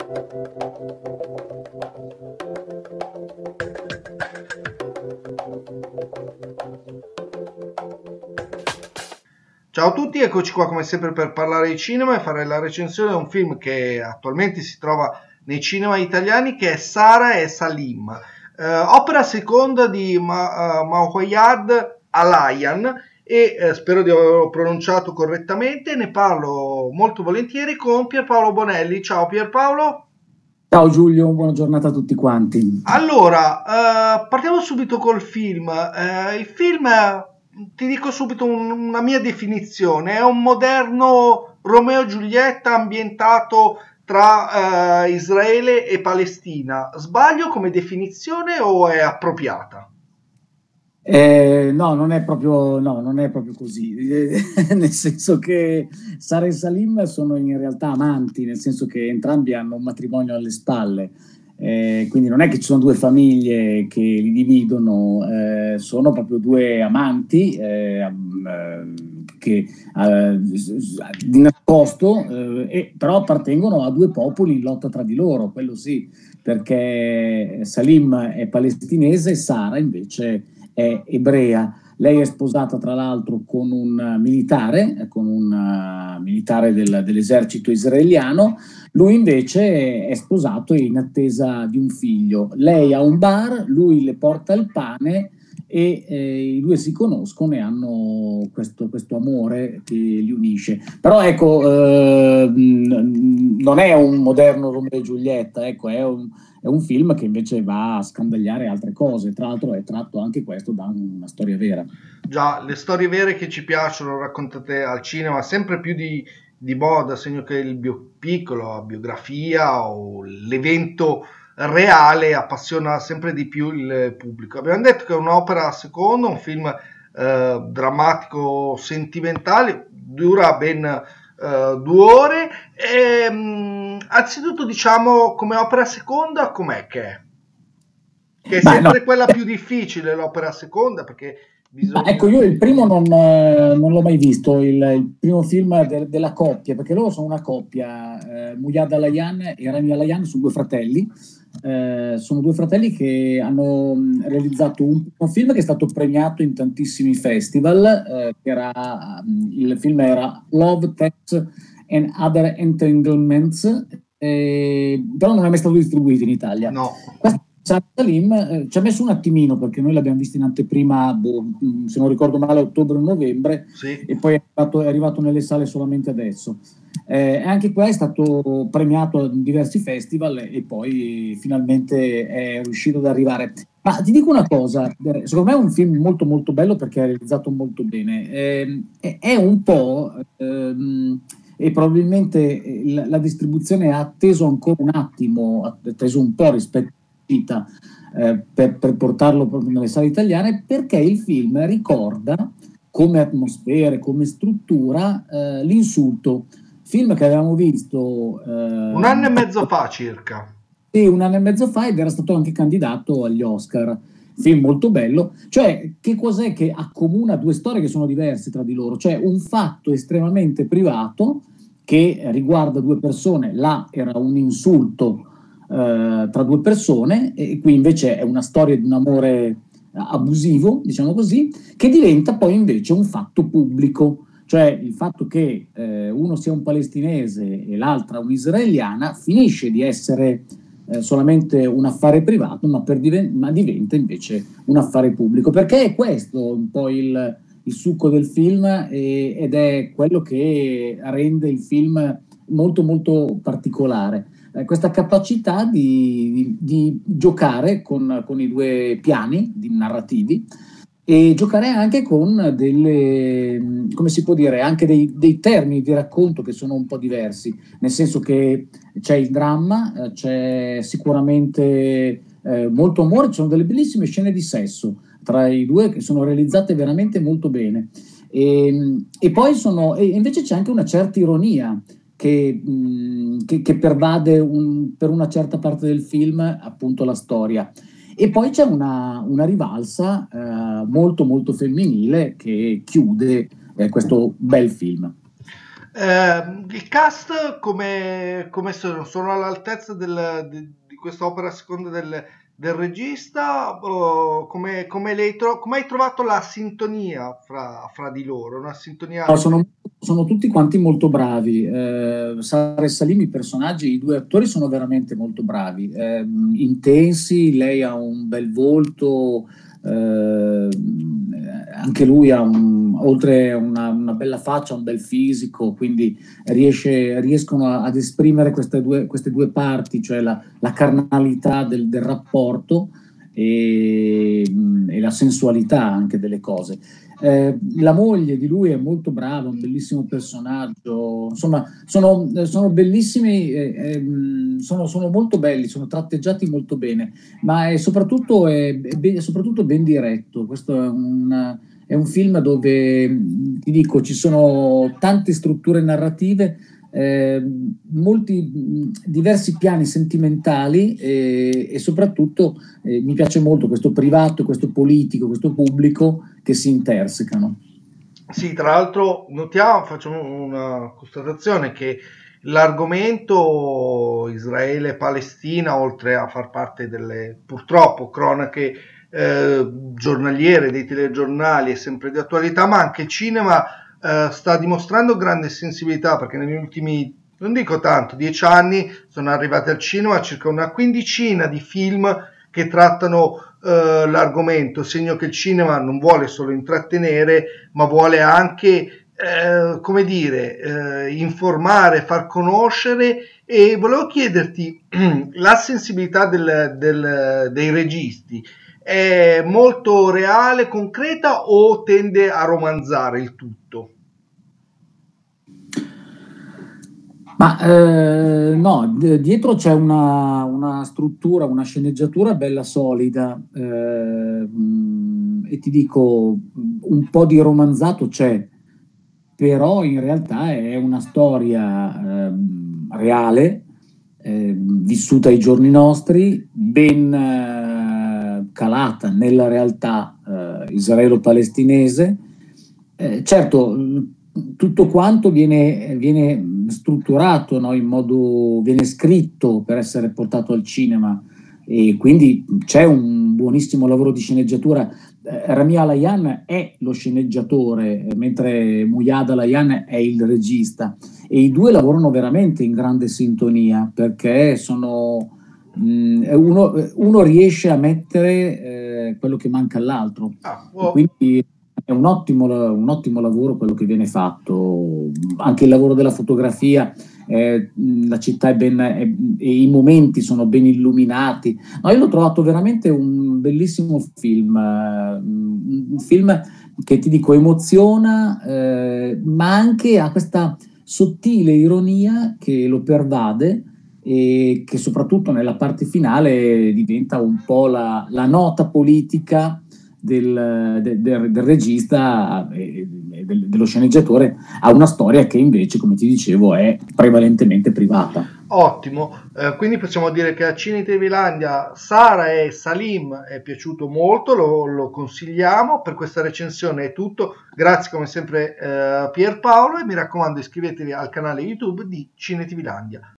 Ciao a tutti, eccoci qua come sempre per parlare di cinema e fare la recensione di un film che attualmente si trova nei cinema italiani, che è Sara e Salim, opera seconda di Mawayad Alayan, e spero di averlo pronunciato correttamente. Ne parlo molto volentieri con Pierpaolo Bonelli. Ciao Pierpaolo. Ciao Giulio, buona giornata a tutti quanti. Allora, partiamo subito col film. Il film, ti dico subito una mia definizione, è un moderno Romeo e Giulietta ambientato tra Israele e Palestina. Sbaglio come definizione o è appropriata? No, non è proprio così, nel senso che Sara e Salim sono in realtà amanti, nel senso che entrambi hanno un matrimonio alle spalle. Quindi non è che ci sono due famiglie che li dividono, sono proprio due amanti che di nascosto, però appartengono a due popoli in lotta tra di loro, quello sì, perché Salim è palestinese e Sara invece è ebrea. Lei è sposata tra l'altro con un militare dell'esercito israeliano. Lui invece è sposato e in attesa di un figlio. Lei ha un bar, lui le porta il pane e i due si conoscono e hanno questo amore che li unisce. Però ecco, non è un moderno Romeo e Giulietta, ecco, è un film che invece va a scandagliare altre cose. Tra l'altro è tratto anche questo da una storia vera. Già, le storie vere che ci piacciono raccontate al cinema sempre più di moda, segno che il biopic, la biografia o l'evento reale appassiona sempre di più il pubblico. Abbiamo detto che è un'opera a secondo, un film drammatico sentimentale, dura ben 2 ore. Anzitutto diciamo come opera seconda com'è che è? Che è Ma no, sempre quella più difficile l'opera seconda, perché ma bisogna... ecco, io il primo non l'ho mai visto, il primo film della coppia, perché loro sono una coppia, Muyad Alayan e Rami Alayan sono due fratelli. Sono due fratelli che hanno realizzato un film che è stato premiato in tantissimi festival, il film era Love, Sex and Other Entanglements, però non è mai stato distribuito in Italia. No. Questo Salim ci ha messo un attimino perché noi l'abbiamo visto in anteprima, se non ricordo male, ottobre o novembre, Sì. e poi è arrivato nelle sale solamente adesso. Anche qua è stato premiato in diversi festival e poi finalmente è riuscito ad arrivare. Ma ti dico una cosa, secondo me è un film molto molto bello perché è realizzato molto bene. È un po', e probabilmente la distribuzione ha atteso ancora un attimo, ha atteso un po' rispetto vita, per portarlo proprio nelle sale italiane, perché il film ricorda come atmosfere, come struttura, l'Insulto, film che avevamo visto 1 anno e mezzo fa circa. sì, un anno e mezzo fa ed era stato anche candidato agli Oscar. Film molto bello. Cioè, che cos'è che accomuna due storie che sono diverse tra di loro? Cioè, un fatto estremamente privato che riguarda due persone. Là era un insulto tra due persone, e qui invece è una storia di un amore abusivo, diciamo così, che diventa poi invece un fatto pubblico. Cioè il fatto che uno sia un palestinese e l'altra un'israeliana finisce di essere solamente un affare privato, ma diventa invece un affare pubblico, perché è questo un po' il succo del film, ed è quello che rende il film molto molto particolare. Questa capacità di giocare con i due piani narrativi e giocare anche con delle, come si può dire, anche dei termini di racconto che sono un po' diversi, nel senso che c'è il dramma, c'è sicuramente molto amore, ci sono delle bellissime scene di sesso tra i due che sono realizzate veramente molto bene. E poi e invece c'è anche una certa ironia che pervade per una certa parte del film appunto la storia. E poi c'è una rivalsa molto molto femminile che chiude questo bel film. Il cast come sono all'altezza di quest'opera secondo del regista? O come hai trovato la sintonia fra di loro? Una sintonia. No, sono tutti quanti molto bravi. Sara e Salim, i personaggi, i due attori sono veramente molto bravi, intensi. Lei ha un bel volto, anche lui ha oltre a una bella faccia, un bel fisico, quindi riescono ad esprimere queste due parti, cioè la carnalità del rapporto e la sensualità anche delle cose. La moglie di lui è molto brava, un bellissimo personaggio, insomma, sono bellissimi, sono molto belli, sono tratteggiati molto bene, ma è soprattutto ben diretto. Questo è un film dove, ti dico, ci sono tante strutture narrative, molti diversi piani sentimentali e soprattutto mi piace molto questo privato, questo politico, questo pubblico che si intersecano. Sì, tra l'altro facciamo una constatazione che l'argomento Israele-Palestina, oltre a far parte delle purtroppo cronache giornaliere dei telegiornali, è sempre di attualità, ma anche il cinema sta dimostrando grande sensibilità, perché negli ultimi, non dico tanto, 10 anni sono arrivati al cinema circa una quindicina di film che trattano l'argomento, segno che il cinema non vuole solo intrattenere, ma vuole anche, come dire, informare, far conoscere. E volevo chiederti, la sensibilità dei registi è molto reale, concreta, o tende a romanzare il tutto? Ma no, dietro c'è una struttura, una sceneggiatura bella solida, e ti dico, un po' di romanzato c'è, però in realtà è una storia reale, vissuta ai giorni nostri, ben calata nella realtà israelo-palestinese. Certo, tutto quanto viene strutturato, no, in modo, viene scritto per essere portato al cinema, e quindi c'è un buonissimo lavoro di sceneggiatura. Rami Alayan è lo sceneggiatore, mentre Muyad Alayan è il regista, e i due lavorano veramente in grande sintonia, perché uno riesce a mettere quello che manca all'altro, e quindi è un ottimo lavoro quello che viene fatto. Anche il lavoro della fotografia, la città e i momenti sono ben illuminati. No, io l'ho trovato veramente un bellissimo film, un film che, ti dico, emoziona, ma anche ha questa sottile ironia che lo pervade, e che soprattutto nella parte finale diventa un po' la nota politica del regista e dello sceneggiatore a una storia che invece, come ti dicevo, è prevalentemente privata. Ottimo, quindi possiamo dire che a Cine Tevilandia Sara e Salim è piaciuto molto, lo consigliamo. Per questa recensione è tutto, grazie come sempre Pierpaolo, e mi raccomando iscrivetevi al canale YouTube di Cine Tevilandia.